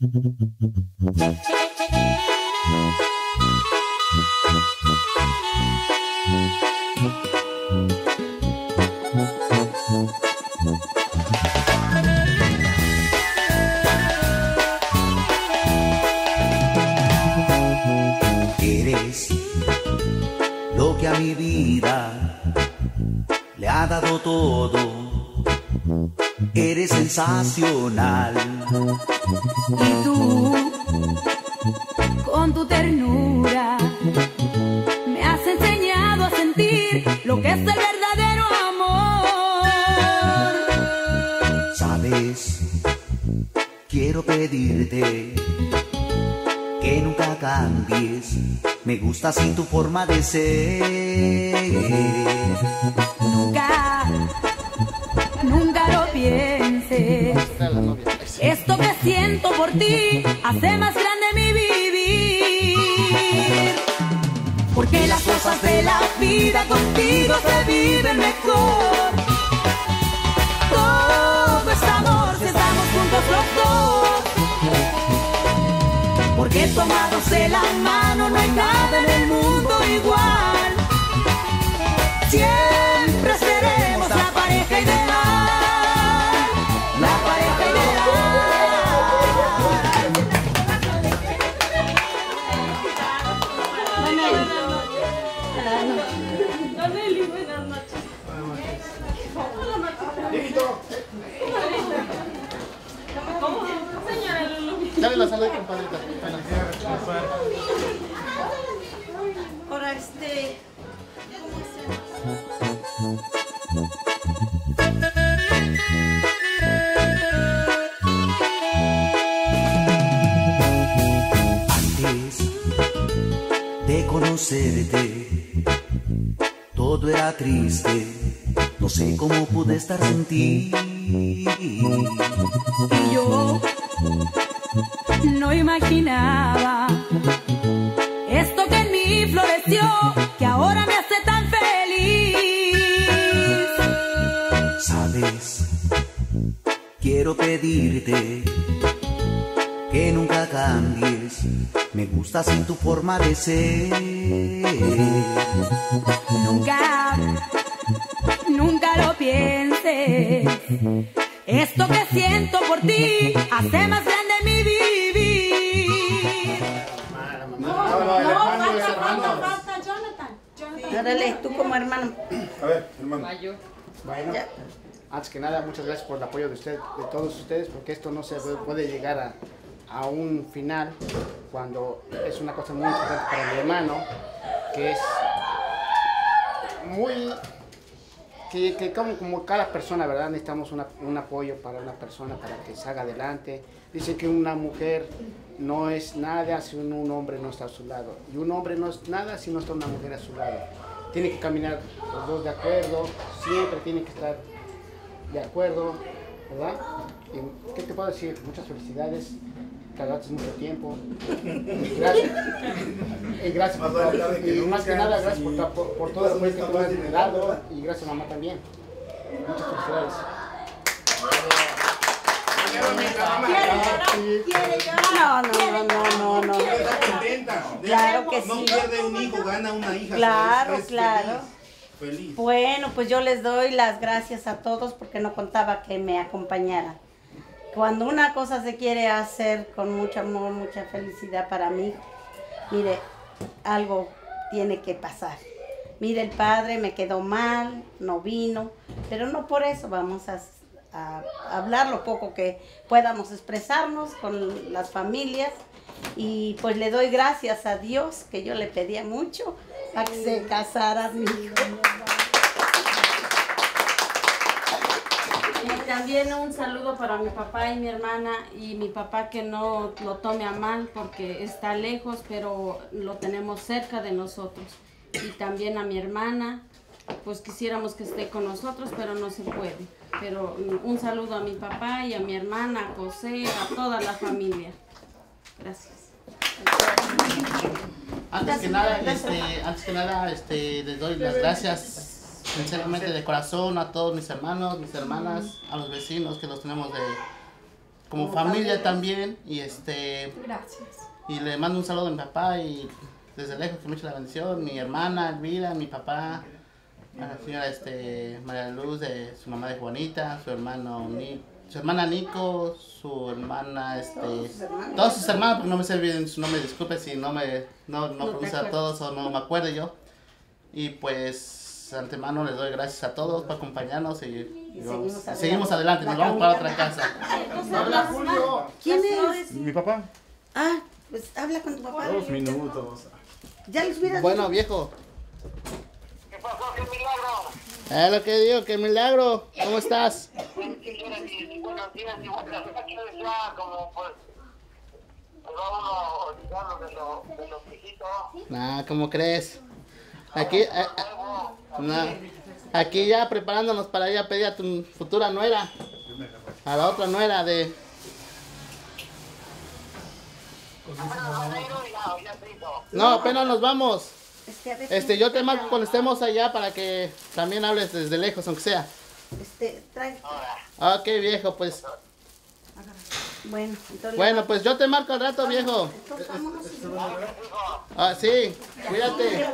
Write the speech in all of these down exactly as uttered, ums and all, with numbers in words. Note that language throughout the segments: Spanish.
Eres lo que a mi vida le ha dado todo. Eres sensacional. Y tú, con tu ternura, me has enseñado a sentir lo que es el verdadero amor. Sabes, quiero pedirte que nunca cambies. Me gusta así tu forma de ser. Nunca, nunca lo pienses. Esto que siento por ti hace más grande mi vivir. Porque las cosas de la vida contigo se viven mejor. Todo es amor si estamos juntos los dos. Porque tomados de la mano no hay nada en el mundo igual. Siempre seremos la pareja ideal. La pareja ideal. Doneli, buenas noches. Viejito. ¿Cómo? Señora Lulu. Dale la salud, compadrita. Ahora este... Antes de conocerte, todo era triste. No sé cómo pude estar sin ti. Y yo no imaginaba esto que en mí floreció, que ahora me hace tan feliz. Sabes, quiero pedirte que nunca cambies. Me gusta así tu forma de ser. Nunca, nunca lo pienses. Esto que siento por ti hace más grande mi vivir. No, no, no, falta, falta, falta Jonathan. Órale, tú como hermano. A ver, hermano. Mayor. Bueno, antes que nada, muchas gracias por el apoyo de usted, de todos ustedes, porque esto no se puede llegar a, a un final cuando es una cosa muy importante para mi hermano, que es muy... que, que como, como cada persona, ¿verdad? Necesitamos una, un apoyo para una persona para que salga adelante. Dicen que una mujer no es nada si un, un hombre no está a su lado, y un hombre no es nada si no está una mujer a su lado. Tiene que caminar los dos de acuerdo, siempre tiene que estar de acuerdo, ¿verdad? Y, ¿qué te puedo decir? Muchas felicidades, tardaste mucho tiempo. Y gracias. Y gracias por todo. Y más que nada, gracias por, por, por todo el apoyo que tú me has dado, y gracias mamá también. Muchas felicidades. No, no, no, no, no, no. Claro que No sí. pierde un hijo, gana una hija. Claro, Es claro. Feliz. feliz. Bueno, pues yo les doy las gracias a todos porque no contaba que me acompañaran. Cuando una cosa se quiere hacer con mucho amor, mucha felicidad para mí, mire, algo tiene que pasar. Mire, el padre me quedó mal, no vino, pero no por eso vamos a, a hablar lo poco que podamos expresarnos con las familias. Y pues le doy gracias a Dios, que yo le pedía mucho a que se casara mi hijo. Y también un saludo para mi papá y mi hermana, y mi papá que no lo tome a mal porque está lejos, pero lo tenemos cerca de nosotros. Y también a mi hermana, pues quisiéramos que esté con nosotros, pero no se puede. Pero un saludo a mi papá y a mi hermana, a José, a toda la familia. Gracias. Antes que nada, este, antes que nada, este, les doy las gracias sinceramente de corazón a todos mis hermanos, mis hermanas, a los vecinos que los tenemos de, como, Como familia, familia. también. Y este Gracias. y le mando un saludo a mi papá y desde lejos que me eche la bendición. Mi hermana Elvira, mi papá, a la señora este, María Luz, de su mamá de Juanita, su hermano Ni, su hermana Nico, su hermana este, Todos sus hermanos. todos sus hermanos, porque no me sé bien su nombre, disculpe si no me no, no, No te pronuncio a acuerdas. todos o no me acuerdo yo. Y pues de antemano les doy gracias a todos por acompañarnos y, y Y vamos- seguimos seguimos adelante. adelante, nos La vamos para otra caminata. casa. ¿Quién es? Mi papá. Ah, pues habla con tu papá. Dos minutos. Ya les hubieras Bueno, viejo. ¿Qué pasó? ¿Qué milagro? Es lo que digo, que milagro. ¿Cómo estás? Buenos días y buenas noches, ya como pues se va uno olvidando de lo, de los viejitos. Nah, ¿cómo crees? Aquí, eh, eh, nah, aquí ya preparándonos para ir a pedir a tu futura nuera. A la otra nuera de... No, apenas nos vamos. Este, a ver, Este, yo te marco cuando estemos allá para que también hables desde lejos, aunque sea. Este, trae. Ok, viejo, pues. Bueno, entonces. Bueno, pues yo te marco al rato, viejo. Entonces, vámonos. Ah, sí, cuídate.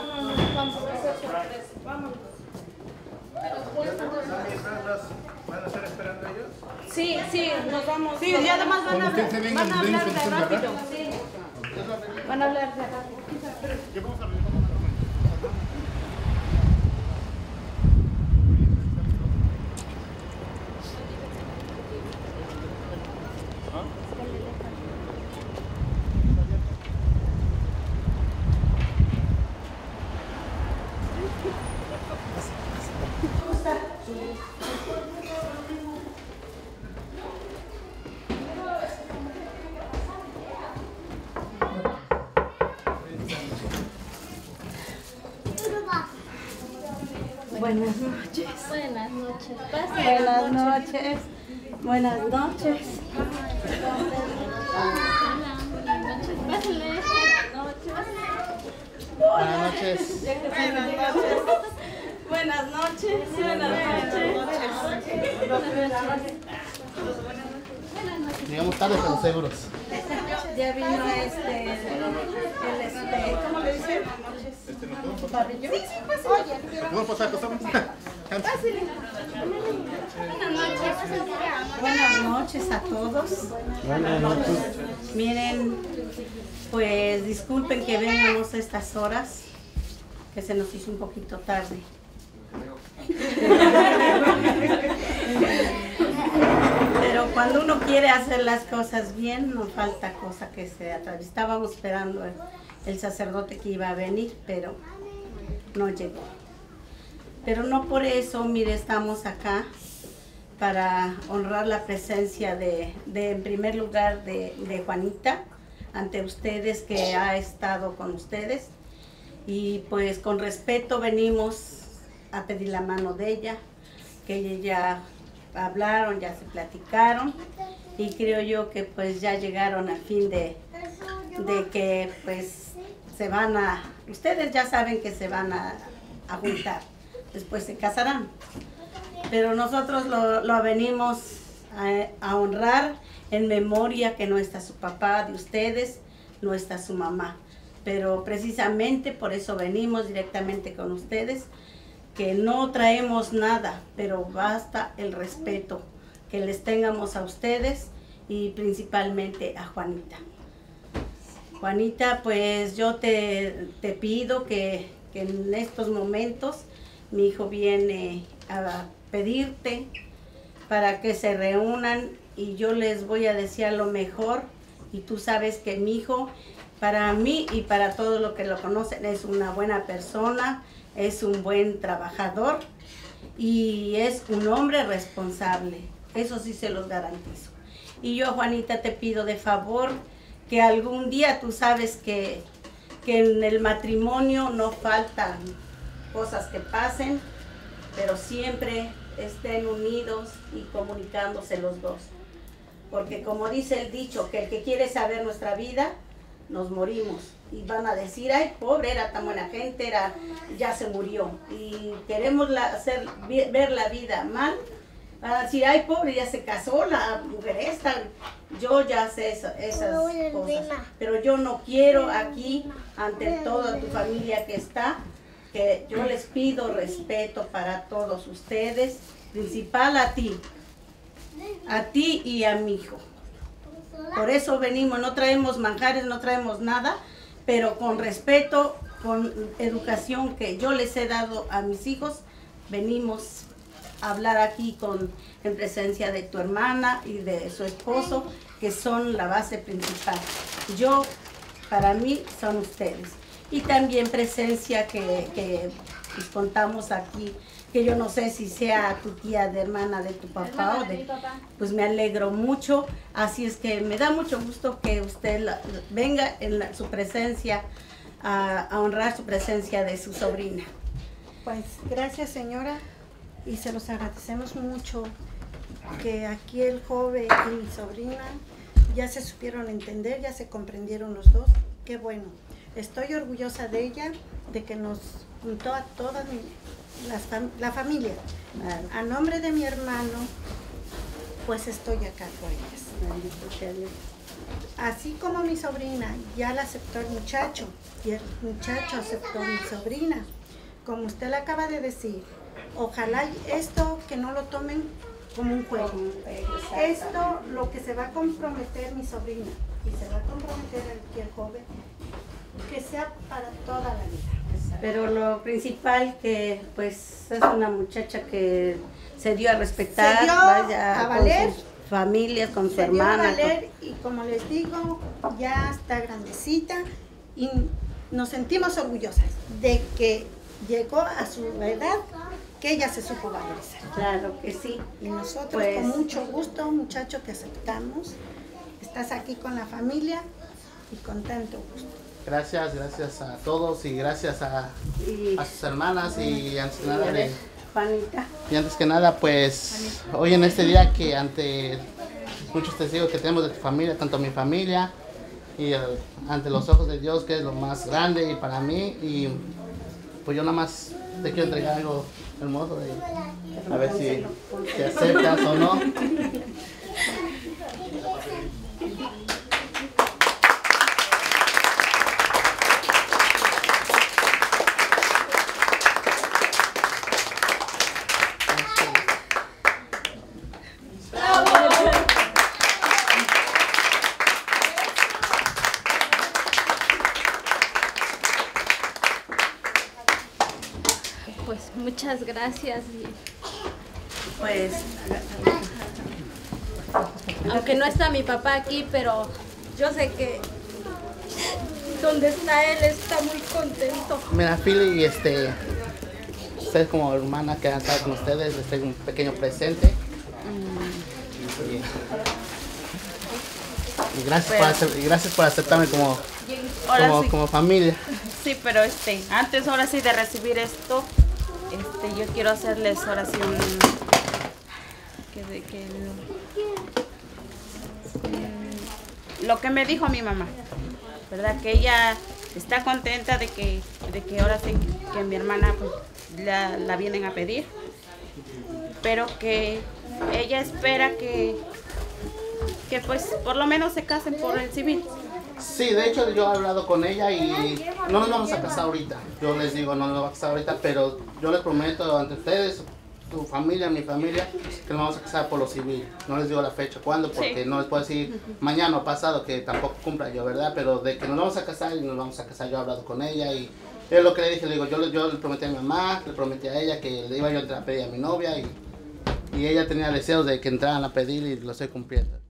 ¿Van a estar esperando ellos? Sí, sí, nos vamos. Sí, ya además van a, Cuando usted se venga, van a nos vemos hablar de con usted, rápido. ¿verdad? Sí. Van a hablar de rápido. Buenas noches. Buenas noches. Buenas noches. Buenas noches. Pásale. Buenas noches. Buenas noches. Buenas noches. Llegamos tarde, pero seguros. Ya vino este, el este, ¿cómo le dicen? ¿Pabellón? Sí, sí, pues. Oye, ¿Cómo pasar? ¿Cómo buenas noches a todos. Buenas noches. Miren, pues disculpen que vengamos a estas horas, que se nos hizo un poquito tarde. Pero cuando uno quiere hacer las cosas bien, no falta cosa que se atraviesa. Estábamos esperando el, el sacerdote que iba a venir, pero no llegó. Pero no por eso, mire, estamos acá para honrar la presencia de, de en primer lugar, de, de Juanita, ante ustedes, que ha estado con ustedes. Y pues con respeto venimos a pedir la mano de ella, que ella ya hablaron, ya se platicaron, y creo yo que pues ya llegaron al fin de, de que pues se van a, ustedes ya saben que se van a, a juntar, después se casarán, pero nosotros lo, lo venimos a, a honrar en memoria que no está su papá de ustedes, no está su mamá, pero precisamente por eso venimos directamente con ustedes, que no traemos nada, pero basta el respeto que les tengamos a ustedes y principalmente a Juanita. Juanita, pues yo te, te pido que, que en estos momentos mi hijo viene a pedirte para que se reúnan y yo les voy a desear lo mejor, y tú sabes que mi hijo, para mí y para todos los que lo conocen, es una buena persona, es un buen trabajador y es un hombre responsable. Eso sí se los garantizo. Y yo, Juanita, te pido de favor que algún día, tú sabes que, que en el matrimonio no faltan cosas que pasen, pero siempre estén unidos y comunicándose los dos. Porque como dice el dicho, que el que quiere saber nuestra vida, nos morimos. Y van a decir, ay, pobre, era tan buena gente, era, ya se murió. Y queremos la, hacer, ver la vida mal, Ah, si hay pobre, ya se casó, la mujer esta, yo ya sé eso, esas cosas. Pero yo no quiero aquí, ante toda tu familia que está, que yo les pido respeto para todos ustedes, principal a ti, a ti y a mi hijo. Por eso venimos, no traemos manjares, no traemos nada, pero con respeto, con educación que yo les he dado a mis hijos, venimos a hablar aquí con, en presencia de tu hermana y de su esposo, que son la base principal. Yo, para mí, son ustedes. Y también presencia que, que pues, contamos aquí, que yo no sé si sea tu tía de hermana de tu papá o de, pues me alegro mucho, así es que me da mucho gusto que usted la, venga en la, su presencia a, a honrar su presencia de su sobrina. Pues gracias, señora, y se los agradecemos mucho que aquí el joven y mi sobrina ya se supieron entender, ya se comprendieron los dos. Qué bueno, estoy orgullosa de ella, de que nos juntó a toda mi, la, fam, la familia. A nombre de mi hermano, pues estoy acá por ellas. Así como mi sobrina ya la aceptó el muchacho y el muchacho aceptó a mi sobrina, como usted le acaba de decir, ojalá esto que no lo tomen como un juego. Esto lo que se va a comprometer mi sobrina y se va a comprometer aquí el joven, que sea para toda la vida. Pero lo principal que pues es una muchacha que se dio a respetar, se dio vaya, a valer, con sus familias, con su se hermana. Dio a valer, con... y como les digo, ya está grandecita y nos sentimos orgullosas de que llegó a su edad, que ella se supo valorizar. Claro que sí. Y nosotros pues, con mucho gusto, muchacho, que aceptamos. Estás aquí con la familia y con tanto gusto. Gracias, gracias a todos y gracias a, y, a sus hermanas y antes que nada de, Juanita. Y antes que nada, pues Juanita. Hoy en este día que ante muchos testigos que tenemos de tu familia, tanto mi familia y el, ante los ojos de Dios, que es lo más grande y para mí, y pues yo nada más te quiero entregar algo hermoso y a ver si te aceptas o no. Pues muchas gracias. Pues, aunque no está mi papá aquí, pero yo sé que donde está él está muy contento. Mira, Philly, y este, usted como hermana que ha estado con ustedes, les tengo un pequeño presente. Mm. Y, y, gracias, pero, por hacer, y gracias por aceptarme como, como, sí. como familia. Sí, pero este, antes ahora sí de recibir esto, este, yo quiero hacerles ahora sí un, que, de, que um, lo que me dijo mi mamá, verdad, que ella está contenta de que, de que ahora sí que mi hermana pues, la, la vienen a pedir, pero que ella espera que, que pues por lo menos se casen por el civil. Sí, de hecho yo he hablado con ella y no nos vamos a casar ahorita. Yo les digo, no nos vamos a casar ahorita, pero yo les prometo ante ustedes, tu familia, mi familia, que nos vamos a casar por lo civil. No les digo la fecha, cuándo, porque sí. No les puedo decir mañana o pasado, que tampoco cumpla yo, ¿verdad? Pero de que nos vamos a casar y nos vamos a casar, yo he hablado con ella y es lo que le dije, le digo, yo, yo le prometí a mi mamá, le prometí a ella que le iba yo a entrar a pedir a mi novia y, y ella tenía deseos de que entraran a pedir y lo estoy cumpliendo.